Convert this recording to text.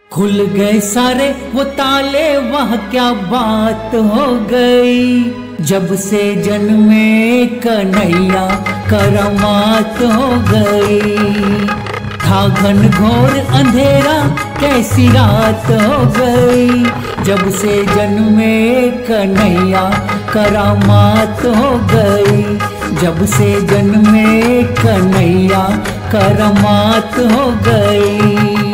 खुल गए सारे वो ताले, वह क्या बात हो गई। जब से जन्मे कन्हैया करामात हो गई। था घन घोर अंधेरा कैसी रात हो गई। जब से जन्मे कन्हैया करामात हो गई। जब से जन्मे कन्हैया करामात हो गई।